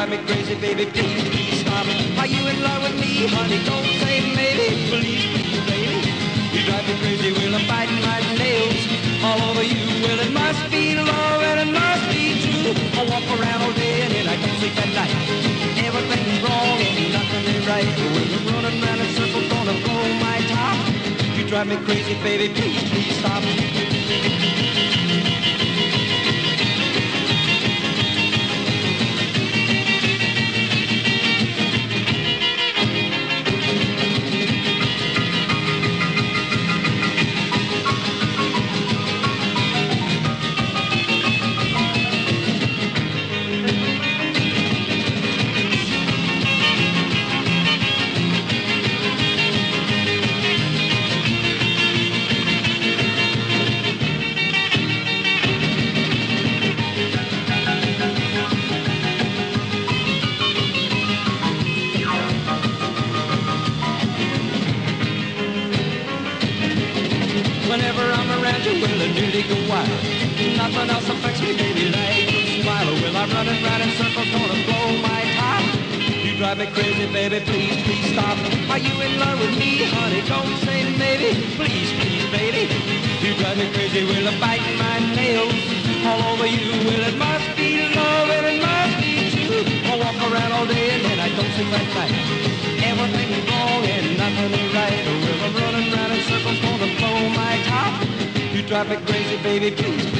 drive me crazy, baby, please, please stop. Are you in love with me, honey? Don't say maybe, please, please, baby. You drive me crazy, well, I'm biting my nails all over you. Well, it must be love and it must be true. I walk around all day and then I don't sleep at night. Everything's wrong and nothing is right. Well, I'm running around in circles, gonna blow my top. You drive me crazy, baby, please, please stop. Whenever I'm around you, well, I nearly go wild. Nothing else affects me, baby, like your smile. Well, I'm running round in circles, gonna blow my top. You drive me crazy, baby, please, please stop. Are you in love with me, honey? Don't say maybe, please, please, baby. You drive me crazy, well, I'm biting my nails all over you. Well, it must be love and it must be true. I walk around all day and then I don't sleep at night. Everything's wrong and nothing is right. Well, I'm running round in circles, gonna blow my top. You drive me crazy, baby, please.